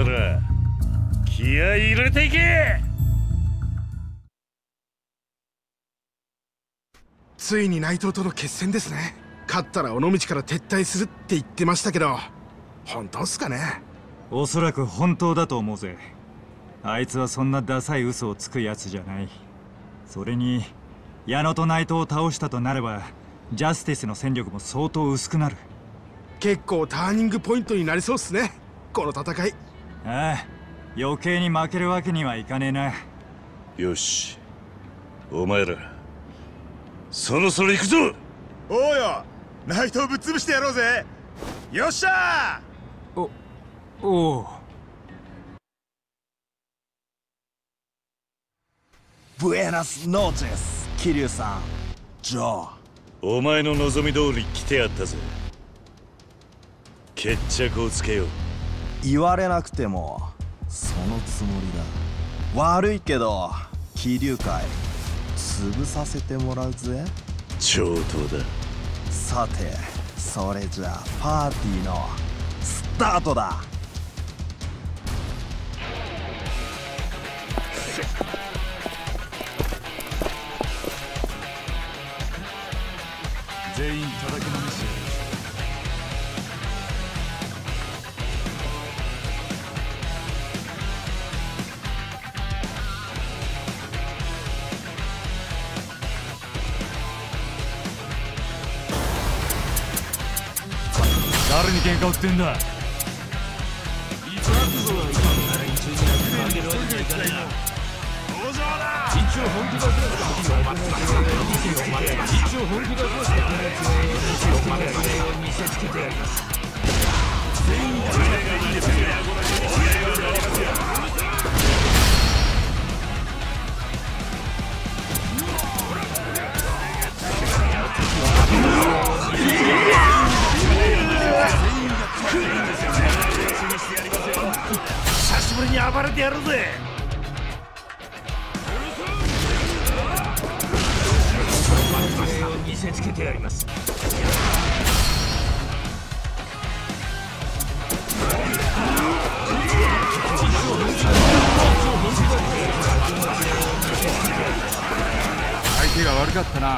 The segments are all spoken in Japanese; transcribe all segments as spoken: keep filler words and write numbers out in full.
前ら気合い入れていけ。 ついに内藤との決戦ですね。勝ったら尾道から撤退するって言ってましたけど、本当っすかね。 おそらく本当だと思うぜ。あいつはそんなダサい嘘をつくやつじゃない。それに矢野と内藤を倒したとなればジャスティスの戦力も相当薄くなる。 結構ターニングポイントになりそうっすね、この戦い。 ああ、余計に負けるわけにはいかねえな。 よし、お前らそろそろ行くぞ。 おうよ、内藤ぶっ潰してやろうぜ。よっしゃー。おおう。 ブエナスノーチェス、桐生さん、ジョー。 お前の望み通り来てやったぜ。決着をつけよう。 言われなくてもそのつもりだ。悪いけど桐生会潰させてもらうぜ。 上等だ。 さてそれじゃあパーティーのスタートだ。 全員叩きのめし。誰に喧嘩売ってんだ。一応本気だ。一応本気だ。見せつけてやります。全員がいいですね。久しぶりに暴れてやるぜ。見せつけてやります。相手が悪かったな。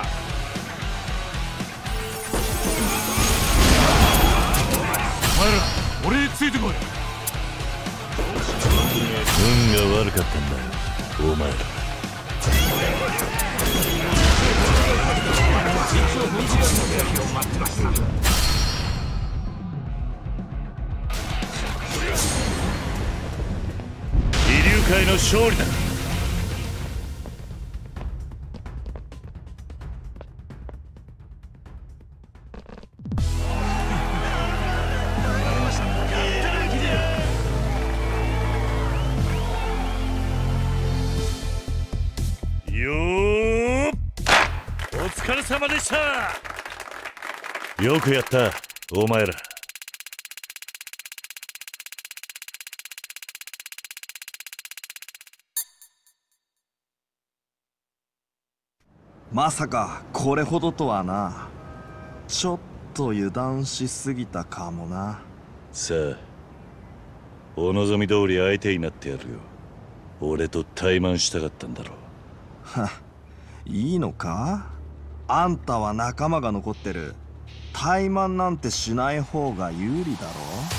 お前ら俺についてこい。 運が悪かったんだよお前ら。飛龍会の勝利だ。よー、お疲れ様でした。よくやったお前ら。 まさかこれほどとはな。ちょっと油断しすぎたかもな。 さあお望み通り相手になってやるよ。俺と対マンしたかったんだろう。 は、いいのか。あんたは仲間が残ってる。怠慢なんてしない方が有利だ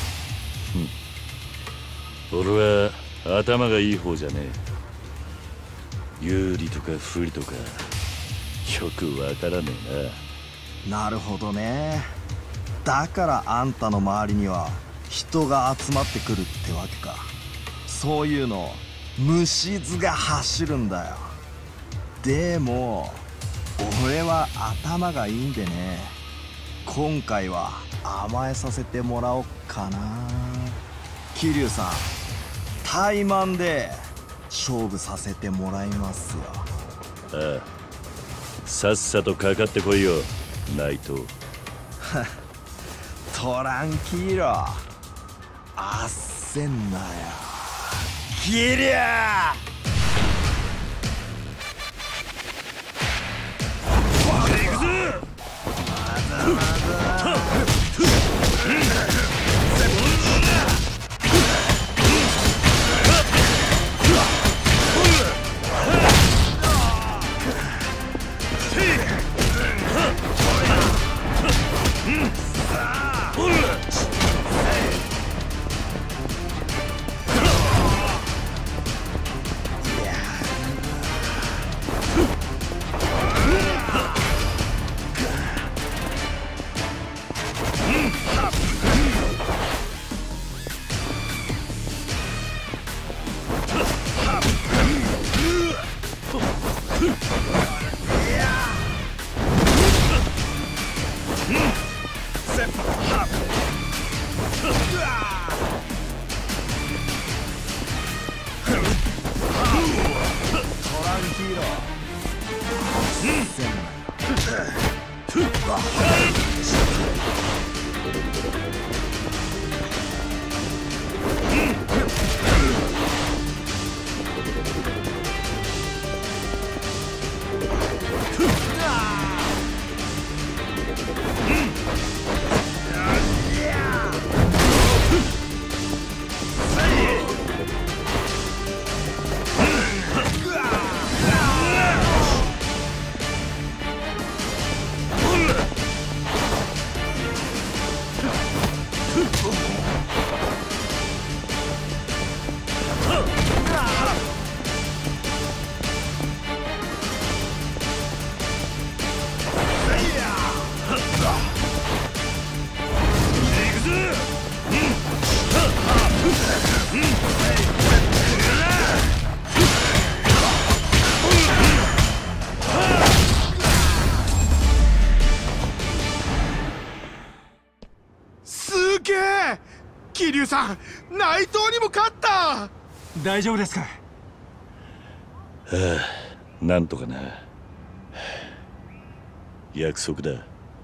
ろ。俺は頭がいい方じゃねえ。有利とか不利とかよくわからねえな。なるほどね。だからあんたの周りには人が集まってくるってわけか。そういうの虫図が走るんだよ。でも俺は頭がいいんでね、今回は甘えさせてもらおっかな。桐生さん、怠慢で勝負させてもらいますよ。 ああ、さっさとかかってこいよ内藤。 トランキーロ、あっせんなよ桐生。 お桐生さん、内藤にも勝った。 大丈夫ですか？はあ、なんとかな。約束だ。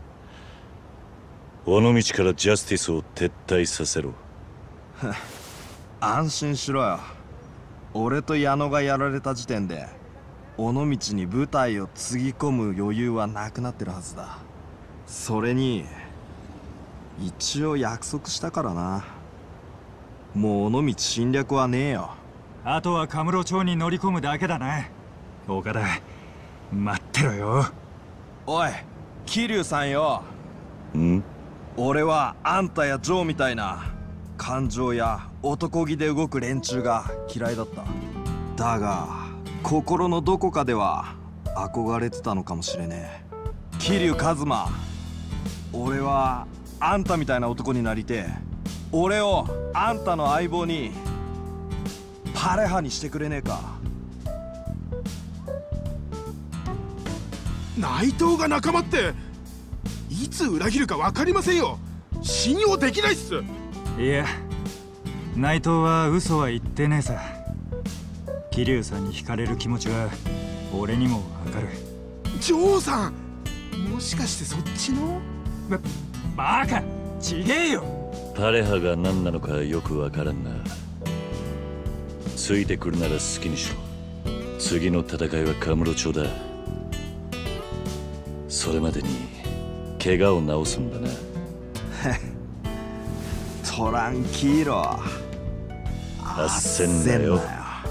尾道からジャスティスを撤退させろ。 安心しろよ。俺と矢野がやられた時点で尾道に部隊をつぎ込む余裕はなくなってるはずだ。それに一応約束したからな。もう尾道侵略はねえよ。 あとはカムロ町に乗り込むだけだな。岡田、待ってろよ。 おい、桐生さんよ。 ん？ 俺はあんたやジョーみたいな感情や男気で動く連中が嫌いだった。だが心のどこかでは憧れてたのかもしれねえ。桐生一馬、俺はあんたみたいな男になりてえ。俺をあんたの相棒にパレハにしてくれねえか。 内藤が仲間っていつ裏切るか分かりませんよ。信用できないっす。 いや、内藤は嘘は言ってねえさ。桐生さんに惹かれる気持ちは俺にもわかる。 ジョーさん、もしかしてそっちの？ ば、バカ、ちげえよ。 パレハが何なのかよくわからんな。ついてくるなら好きにしろ。次の戦いはカムロ町だ。それまでに怪我を治すんだな。 トランキーロ、 あっせんなよ。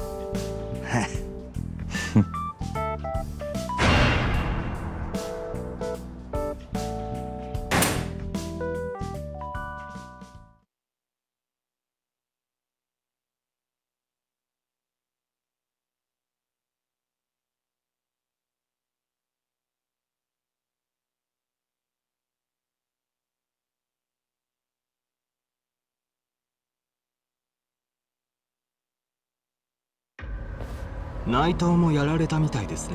内藤もやられたみたいですね。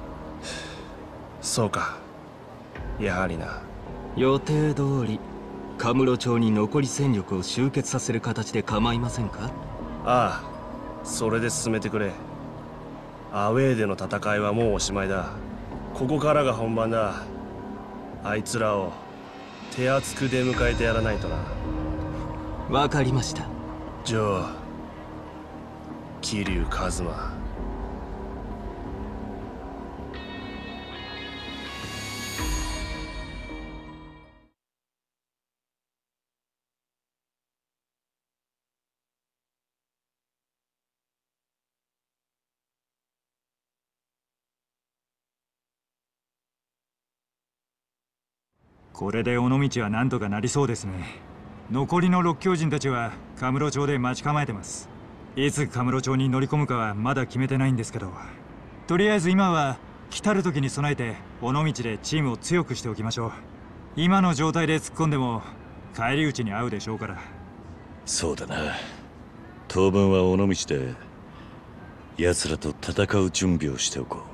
そうか、やはりな。 予定通りカムロ町に残り戦力を集結させる形で構いませんか？ ああ、それで進めてくれ。アウェーでの戦いはもうおしまいだ。ここからが本番だ。あいつらを手厚く出迎えてやらないとな。 わかりました。 ジョー、桐生一馬。 これで尾道は何とかなりそうですね。残りの六強人たちはカムロ町で待ち構えてます。いつカムロ町に乗り込むかはまだ決めてないんですけど、とりあえず今は来たる時に備えて尾道でチームを強くしておきましょう。今の状態で突っ込んでも返り討ちに遭うでしょうから。 そうだな。当分は尾道で奴らと戦う準備をしておこう。